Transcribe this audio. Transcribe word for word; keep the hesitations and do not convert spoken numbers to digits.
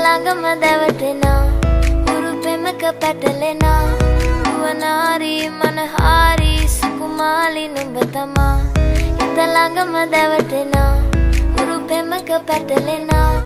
ළඟම දැවටෙනා උරු පෙමක පැටලෙනා වනාරි මනහාරි සුකුමාලි නුඹ තමා හිත ළඟම දැවටෙනා උරු පෙමක පැටලෙනා